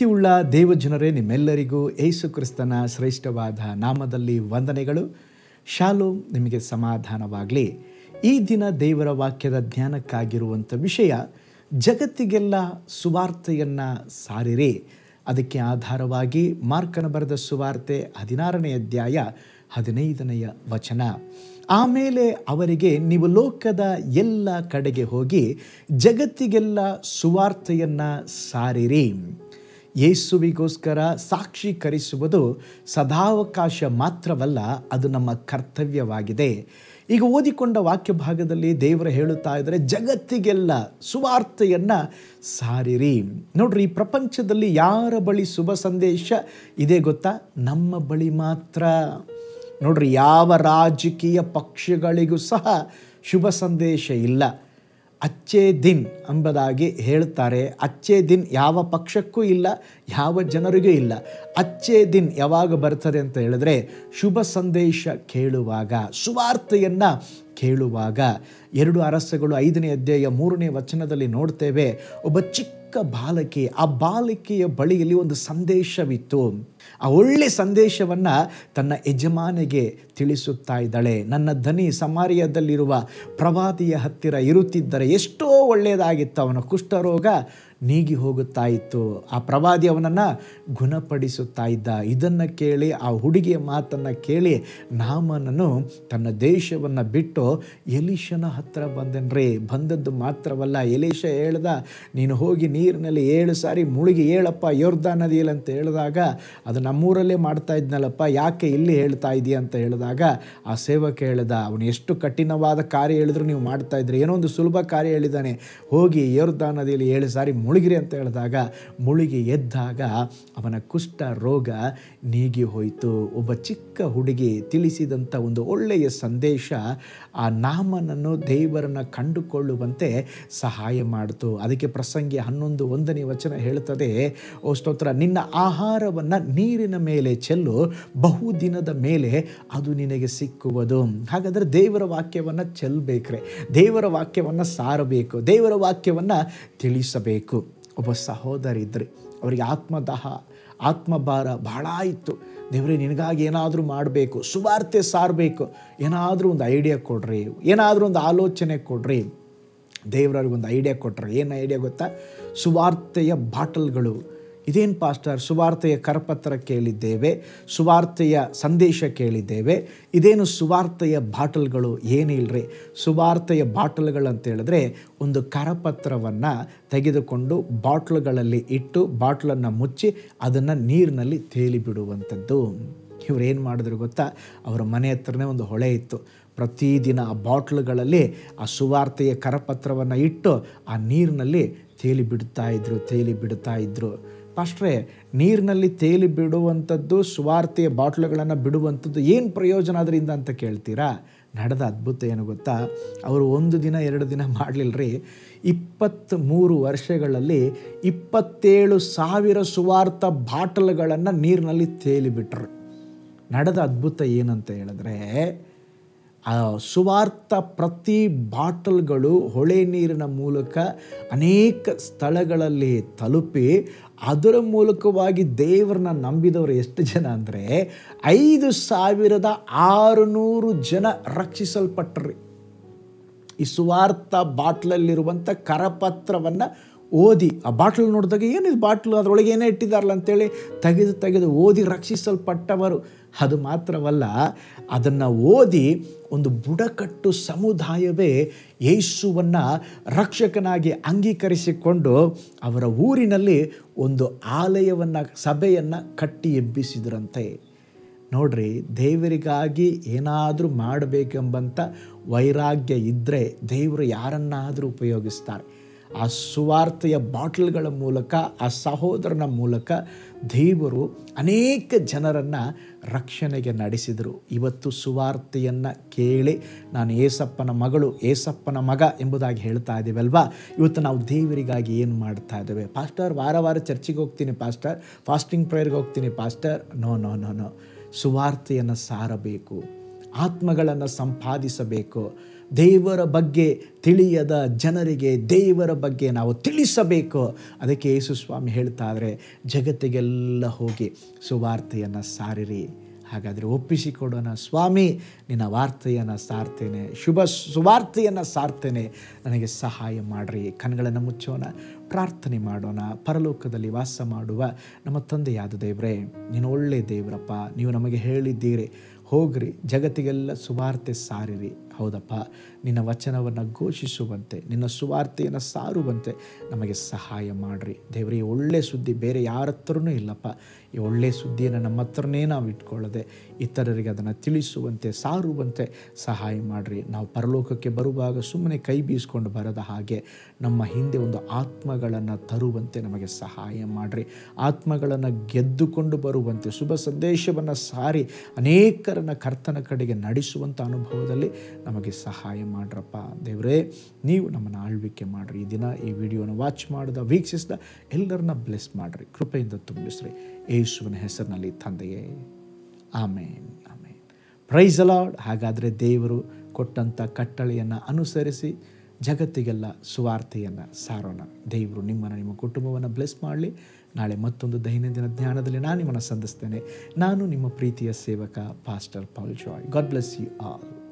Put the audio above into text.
ಪ್ರೀತಿಯುಳ್ಳ ದೇವಜನರೇ, ನಿಮ್ಮೆಲ್ಲರಿಗೂ ಯೇಸು ಕ್ರಿಸ್ತನ ಶ್ರೇಷ್ಠವಾದ ನಾಮದಲ್ಲಿ ವಂದನೆಗಳು. ಶಾಲೋಮ್, ನಿಮಗೆ ಸಮಾಧಾನವಾಗಲಿ. ಈ ದಿನ ದೇವರ ವಾಕ್ಯದ ಧ್ಯಾನಕ್ಕಾಗಿರುವಂಥ ವಿಷಯ, ಜಗತ್ತಿಗೆಲ್ಲ ಸುವಾರ್ತೆಯನ್ನು ಸಾರಿರಿ. ಅದಕ್ಕೆ ಆಧಾರವಾಗಿ ಮಾರ್ಕನ ಬರೆದ ಸುವಾರ್ತೆ 16ನೇ ಅಧ್ಯಾಯ 15ನೆಯ ವಚನ. ಆಮೇಲೆ ಅವರಿಗೆ, ನೀವು ಲೋಕದ ಎಲ್ಲ ಕಡೆಗೆ ಹೋಗಿ ಜಗತ್ತಿಗೆಲ್ಲ ಸುವಾರ್ತೆಯನ್ನು ಸಾರಿರಿ. ಯೇಸುವಿಗೋಸ್ಕರ ಸಾಕ್ಷೀಕರಿಸುವುದು ಸದಾವಕಾಶ ಮಾತ್ರವಲ್ಲ, ಅದು ನಮ್ಮ ಕರ್ತವ್ಯವಾಗಿದೆ. ಈಗ ಓದಿಕೊಂಡ ವಾಕ್ಯ ಭಾಗದಲ್ಲಿ ದೇವರು ಹೇಳುತ್ತಾ ಇದ್ದಾರೆ, ಜಗತ್ತಿಗೆಲ್ಲ ಸುವಾರ್ತೆಯನ್ನು ಸಾರಿರಿ. ನೋಡ್ರಿ, ಈ ಪ್ರಪಂಚದಲ್ಲಿ ಯಾರ ಬಳಿ ಶುಭ ಸಂದೇಶ ಇದೆ ಗೊತ್ತಾ? ನಮ್ಮ ಬಳಿ ಮಾತ್ರ. ನೋಡ್ರಿ, ಯಾವ ರಾಜಕೀಯ ಪಕ್ಷಗಳಿಗೂ ಸಹ ಶುಭ ಸಂದೇಶ ಇಲ್ಲ. ಅಚ್ಚೇ ದಿನ್ ಎಂಬುದಾಗಿ ಹೇಳ್ತಾರೆ. ಅಚ್ಚೇ ದಿನ್ ಯಾವ ಪಕ್ಷಕ್ಕೂ ಇಲ್ಲ, ಯಾವ ಜನರಿಗೂ ಇಲ್ಲ. ಅಚ್ಚೇ ದಿನ್ ಯಾವಾಗ ಬರ್ತದೆ ಅಂತ ಹೇಳಿದ್ರೆ, ಶುಭ ಸಂದೇಶ ಕೇಳುವಾಗ, ಸುವಾರ್ತೆಯನ್ನು ಕೇಳುವಾಗ. 2 ಅರಸಗಳು 5ನೇ ಅಧ್ಯಾಯ 3ನೇ ವಚನದಲ್ಲಿ ನೋಡ್ತೇವೆ, ಒಬ್ಬ ಚಿಕ್ಕ ಬಾಲಕಿ, ಆ ಬಾಲಕಿಯ ಬಳಿಯಲ್ಲಿ ಒಂದು ಸಂದೇಶವಿತ್ತು. ಆ ಒಳ್ಳೆ ಸಂದೇಶವನ್ನು ತನ್ನ ಯಜಮಾನಿಗೆ ತಿಳಿಸುತ್ತಾ ಇದ್ದಾಳೆ. ನನ್ನ ದನಿ ಸಮಾರ್ಯದಲ್ಲಿರುವ ಪ್ರವಾದಿಯ ಹತ್ತಿರ ಇರುತ್ತಿದ್ದರೆ ಎಷ್ಟೋ ಒಳ್ಳೆಯದಾಗಿತ್ತು, ಅವನ ಕುಷ್ಠರೋಗ ನೀಗಿ ಹೋಗುತ್ತಾ ಇತ್ತು, ಆ ಪ್ರವಾದಿ ಅವನನ್ನು ಗುಣಪಡಿಸುತ್ತಾ ಇದ್ದ. ಇದನ್ನು ಕೇಳಿ, ಆ ಹುಡುಗಿಯ ಮಾತನ್ನು ಕೇಳಿ, ನಾಮನನು ತನ್ನ ದೇಶವನ್ನು ಬಿಟ್ಟು ಎಲೀಷನ ಹತ್ತಿರ ಬಂದನ್ರಿ. ಬಂದದ್ದು ಮಾತ್ರವಲ್ಲ, ಎಲೀಷ ಹೇಳ್ದ, ನೀನು ಹೋಗಿ ನೀರಿನಲ್ಲಿ 7 ಸಾರಿ ಮುಳುಗಿ ಹೇಳಪ್ಪ ಯೊರ್ದಾನ್ ನದಿಯಲ್ಲಿ ಅಂತ ಹೇಳಿದಾಗ, ಅದು ನಮ್ಮೂರಲ್ಲೇ ಮಾಡ್ತಾ ಇದ್ನಲ್ಲಪ್ಪ, ಯಾಕೆ ಇಲ್ಲಿ ಹೇಳ್ತಾ ಇದೆಯಾ ಅಂತ ಹೇಳಿದಾಗ, ಆ ಸೇವಕ ಹೇಳ್ದ, ಅವನು ಎಷ್ಟು ಕಠಿಣವಾದ ಕಾರ್ಯ ಹೇಳಿದ್ರು ನೀವು ಮಾಡ್ತಾ ಇದ್ರಿ, ಏನೋ ಒಂದು ಸುಲಭ ಕಾರ್ಯ ಹೇಳಿದ್ದಾನೆ, ಹೋಗಿ ಯೊರ್ದಾನ್ ನದಿಯಲ್ಲಿ 7 ಸಾರಿ ಮುಳುಗಿರಿ ಅಂತ ಹೇಳಿದಾಗ, ಮುಳುಗಿ ಎದ್ದಾಗ ಅವನ ಕುಷ್ಠ ರೋಗ ನೀಗಿ ಹೋಯಿತು. ಒಬ್ಬ ಚಿಕ್ಕ ಹುಡುಗಿ ತಿಳಿಸಿದಂಥ ಒಂದು ಒಳ್ಳೆಯ ಸಂದೇಶ ಆ ನಾಮನನ್ನು ದೇವರನ್ನು ಕಂಡುಕೊಳ್ಳುವಂತೆ ಸಹಾಯ ಮಾಡಿತು. ಅದಕ್ಕೆ ಪ್ರಸಂಗಿ 11:1 ವಚನ ಹೇಳ್ತದೆ, ಓ ಸ್ತೋತ್ರ, ನಿನ್ನ ಆಹಾರವನ್ನು ನೀರಿನ ಮೇಲೆ ಚೆಲ್ಲು, ಬಹುದಿನದ ಮೇಲೆ ಅದು ನಿನಗೆ ಸಿಕ್ಕುವುದು. ಹಾಗಾದರೆ ದೇವರ ವಾಕ್ಯವನ್ನು ಚೆಲ್ಲಬೇಕ್ರೆ, ದೇವರ ವಾಕ್ಯವನ್ನು ಸಾರಬೇಕು, ದೇವರ ವಾಕ್ಯವನ್ನು ತಿಳಿಸಬೇಕು. ಒಬ್ಬ ಸಹೋದರಿ ಇದ್ರಿ, ಅವರಿಗೆ ಆತ್ಮದಾಹ, ಆತ್ಮಭಾರ ಬಹಳ ಇತ್ತು. ದೇವರೇ, ನಿನಗಾಗಿ ಏನಾದರೂ ಮಾಡಬೇಕು, ಸುವಾರ್ತೆ ಸಾರಬೇಕು, ಏನಾದರೂ ಒಂದು ಐಡಿಯಾ ಕೊಡ್ರಿ, ಏನಾದರೂ ಒಂದು ಆಲೋಚನೆ ಕೊಡ್ರಿ. ದೇವರವ್ರಿಗೊಂದು ಐಡಿಯಾ ಕೊಟ್ಟರೆ. ಏನು ಐಡಿಯಾ ಗೊತ್ತಾ? ಸುವಾರ್ತೆಯ ಬಾಟಲ್ಗಳು. ಇದೇನು ಪಾಸ್ಟರ್, ಸುವಾರ್ತೆಯ ಕರಪತ್ರ ಕೇಳಿದ್ದೇವೆ, ಸುವಾರ್ತೆಯ ಸಂದೇಶ ಕೇಳಿದ್ದೇವೆ, ಇದೇನು ಸುವಾರ್ತೆಯ ಬಾಟಲ್ಗಳು? ಏನಿಲ್ಲರಿ. ಸುವಾರ್ತೆಯ ಬಾಟಲ್ಗಳು ಅಂತ ಹೇಳಿದ್ರೆ, ಒಂದು ಕರಪತ್ರವನ್ನು ತೆಗೆದುಕೊಂಡು ಬಾಟ್ಲುಗಳಲ್ಲಿ ಇಟ್ಟು, ಬಾಟ್ಲನ್ನು ಮುಚ್ಚಿ ಅದನ್ನು ನೀರಿನಲ್ಲಿ ತೇಲಿ ಬಿಡುವಂಥದ್ದು. ಇವ್ರು ಏನು ಮಾಡಿದ್ರು ಗೊತ್ತಾ? ಅವರ ಮನೆ ಹತ್ರನೇ ಒಂದು ಹೊಳೆ ಇತ್ತು. ಪ್ರತಿದಿನ ಆ ಬಾಟ್ಲುಗಳಲ್ಲಿ ಆ ಸುವಾರ್ತೆಯ ಕರಪತ್ರವನ್ನು ಇಟ್ಟು ಆ ನೀರಿನಲ್ಲಿ ತೇಲಿ ಬಿಡ್ತಾ ಇದ್ರು. ಪಾಸ್ಟ್ರೇ, ನೀರಿನಲ್ಲಿ ತೇಲಿ ಬಿಡುವಂಥದ್ದು, ಸುವಾರ್ತೆಯ ಬಾಟ್ಲುಗಳನ್ನು ಬಿಡುವಂಥದ್ದು ಏನು ಪ್ರಯೋಜನ ಅದರಿಂದ ಅಂತ ಕೇಳ್ತೀರಾ? ನಡೆದ ಅದ್ಭುತ ಏನು ಗೊತ್ತಾ? ಅವರು 1 ದಿನ 2 ದಿನ ಮಾಡಲಿಲ್ಲರಿ, 23 ವರ್ಷಗಳಲ್ಲಿ 27,000 ಸುವಾರ್ಥ ಬಾಟಲ್ಗಳನ್ನು ನೀರಿನಲ್ಲಿ ತೇಲಿಬಿಟ್ರು. ನಡೆದ ಅದ್ಭುತ ಏನಂತ ಹೇಳಿದ್ರೆ, ಆ ಸುವಾರ್ಥ ಪ್ರತಿ ಬಾಟಲ್ಗಳು ಹೊಳೆ ನೀರಿನ ಮೂಲಕ ಅನೇಕ ಸ್ಥಳಗಳಲ್ಲಿ ತಲುಪಿ, ಅದರ ಮೂಲಕವಾಗಿ ದೇವರನ್ನ ನಂಬಿದವರು ಎಷ್ಟು ಜನ ಅಂದರೆ 5,600 ಜನ ರಕ್ಷಿಸಲ್ಪಟ್ರಿ. ಈ ಸುವಾರ್ಥ ಬಾಟ್ಲಲ್ಲಿರುವಂಥ ಕರಪತ್ರವನ್ನು ಓದಿ, ಆ ಬಾಟ್ಲ್ ನೋಡಿದಾಗ, ಏನಿದು ಬಾಟ್ಲು, ಅದರೊಳಗೆ ಏನೇ ಇಟ್ಟಿದ್ದಾರಲ್ಲ ಅಂತೇಳಿ ತೆಗೆದು ಓದಿ ರಕ್ಷಿಸಲ್ಪಟ್ಟವರು. ಅದು ಮಾತ್ರವಲ್ಲ, ಅದನ್ನು ಓದಿ ಒಂದು ಬುಡಕಟ್ಟು ಸಮುದಾಯವೇ ಯೇಸುವನ್ನು ರಕ್ಷಕನಾಗಿ ಅಂಗೀಕರಿಸಿಕೊಂಡು ಅವರ ಊರಿನಲ್ಲಿ ಒಂದು ಆಲಯವನ್ನು, ಸಭೆಯನ್ನು ಕಟ್ಟಿ ಎಬ್ಬಿಸಿದ್ರಂತೆ. ನೋಡ್ರಿ, ದೇವರಿಗಾಗಿ ಏನಾದರೂ ಮಾಡಬೇಕೆಂಬಂಥ ವೈರಾಗ್ಯ ಇದ್ದರೆ ದೇವರು ಯಾರನ್ನಾದರೂ ಉಪಯೋಗಿಸ್ತಾರೆ. ಆ ಸುವಾರ್ತೆಯ ಬಾಟಲ್ಗಳ ಮೂಲಕ, ಆ ಸಹೋದರನ ಮೂಲಕ ದೇವರು ಅನೇಕ ಜನರನ್ನು ರಕ್ಷಣೆಗೆ ನಡೆಸಿದರು. ಇವತ್ತು ಸುವಾರ್ತೆಯನ್ನು ಕೇಳಿ, ನಾನು ಏಸಪ್ಪನ ಮಗಳು, ಏಸಪ್ಪನ ಮಗ ಎಂಬುದಾಗಿ ಹೇಳ್ತಾ ಇದ್ದೀವಲ್ವಾ? ಇವತ್ತು ನಾವು ದೇವರಿಗಾಗಿ ಏನು ಮಾಡ್ತಾ ಇದ್ದೇವೆ? ಪಾಸ್ಟರ್, ವಾರ ಚರ್ಚಿಗೆ ಹೋಗ್ತೀನಿ ಪಾಸ್ಟರ್, ಫಾಸ್ಟಿಂಗ್ ಪ್ರೇಯರ್ಗೆ ಹೋಗ್ತೀನಿ ಪಾಸ್ಟರ್. ನೋ. ಸುವಾರ್ತೆಯನ್ನು ಸಾರಬೇಕು, ಆತ್ಮಗಳನ್ನು ಸಂಪಾದಿಸಬೇಕು, ದೇವರ ಬಗ್ಗೆ ತಿಳಿಯದ ಜನರಿಗೆ ದೇವರ ಬಗ್ಗೆ ನಾವು ತಿಳಿಸಬೇಕು. ಅದಕ್ಕೆ ಯೇಸು ಸ್ವಾಮಿ ಹೇಳ್ತಾ ಇದ್ದಾರೆ, ಜಗತ್ತಿಗೆಲ್ಲ ಹೋಗಿ ಸುವಾರ್ತೆಯನ್ನು ಸಾರಿರಿ. ಹಾಗಾದರೆ ಒಪ್ಪಿಸಿಕೊಡೋಣ, ಸ್ವಾಮಿ ನಿನ್ನ ವಾರ್ತೆಯನ್ನು ಸಾರ್ತೇನೆ, ಸುವಾರ್ತೆಯನ್ನು ಸಾರ್ತೇನೆ, ನನಗೆ ಸಹಾಯ ಮಾಡಿರಿ. ಕಣ್ಗಳನ್ನು ಮುಚ್ಚೋಣ, ಪ್ರಾರ್ಥನೆ ಮಾಡೋಣ. ಪರಲೋಕದಲ್ಲಿ ವಾಸ ಮಾಡುವ ನಮ್ಮ ತಂದೆಯಾದ ದೇವರೇ, ನೀನು ಒಳ್ಳೆಯ ದೇವರಪ್ಪ. ನೀವು ನಮಗೆ ಹೇಳಿದ್ದೀರಿ, ಹೋಗ್ರಿ ಜಗತ್ತಿಗೆಲ್ಲ ಸುವಾರ್ತೆ ಸಾರಿರಿ. ಹೌದಪ್ಪ, ನಿನ್ನ ವಚನವನ್ನು ಘೋಷಿಸುವಂತೆ, ನಿನ್ನ ಸುವಾರ್ತೆಯನ್ನು ಸಾರುವಂತೆ ನಮಗೆ ಸಹಾಯ ಮಾಡಿರಿ ದೇವರೇ. ಈ ಒಳ್ಳೆಯ ಸುದ್ದಿ ಬೇರೆ ಯಾರ ಹತ್ರನೂ ಇಲ್ಲಪ್ಪ. ಈ ಒಳ್ಳೆಯ ಸುದ್ದಿಯನ್ನು ನಮ್ಮ ಹತ್ರನೇ ನಾವು ಇಟ್ಕೊಳ್ಳದೆ ಇತರರಿಗೆ ಅದನ್ನು ತಿಳಿಸುವಂತೆ, ಸಾರುವಂತೆ ಸಹಾಯ ಮಾಡಿರಿ. ನಾವು ಪರಲೋಕಕ್ಕೆ ಬರುವಾಗ ಸುಮ್ಮನೆ ಕೈ ಬೀಸ್ಕೊಂಡು ಬರದ ಹಾಗೆ ನಮ್ಮ ಹಿಂದೆ ಒಂದು ಆತ್ಮಗಳನ್ನು ತರುವಂತೆ ನಮಗೆ ಸಹಾಯ ಮಾಡಿರಿ. ಆತ್ಮಗಳನ್ನು ಗೆದ್ದುಕೊಂಡು ಬರುವಂತೆ, ಶುಭ ಸಂದೇಶವನ್ನು ಸಾರಿ ಅನೇಕರನ್ನು ಕರ್ತನ ಕಡೆಗೆ ನಡೆಸುವಂಥ ಅನುಭವದಲ್ಲಿ ನಮಗೆ ಸಹಾಯ ಮಾಡ್ರಪ್ಪ ದೇವರೇ. ನೀವು ನಮ್ಮನ್ನು ಆಳ್ವಿಕೆ ಮಾಡಿರಿ. ಈ ದಿನ ಈ ವಿಡಿಯೋನ ವಾಚ್ ಮಾಡಿದ, ವೀಕ್ಷಿಸಿದ ಎಲ್ಲರನ್ನ ಬ್ಲೆಸ್ ಮಾಡಿರಿ, ಕೃಪೆಯಿಂದ ತುಂಬಿಸ್ರಿ. ಯೇಸುವಿನ ಹೆಸರಿನಲ್ಲಿ ತಂದೆಯೇ, amen, amen. Praise the lord. ಹಾಗಾದರೆ ದೇವರು ಕೊಟ್ಟಂಥ ಕಟ್ಟಳೆಯನ್ನು ಅನುಸರಿಸಿ ಜಗತ್ತಿಗೆಲ್ಲ ಸುವಾರ್ತೆಯನ್ನು ಸಾರೋಣ. ದೇವರು ನಿಮ್ಮನ್ನು, ನಿಮ್ಮ ಕುಟುಂಬವನ್ನು ಬ್ಲೆಸ್ ಮಾಡಲಿ. ನಾಳೆ ಮತ್ತೊಂದು ದೈನಂದಿನ ಧ್ಯಾನದಲ್ಲಿ ನಾನು ನಿಮ್ಮನ್ನು ಸಂಧಿಸ್ತೇನೆ. ನಾನು ನಿಮ್ಮ ಪ್ರೀತಿಯ ಸೇವಕ pastor Paul Joy. God bless you all.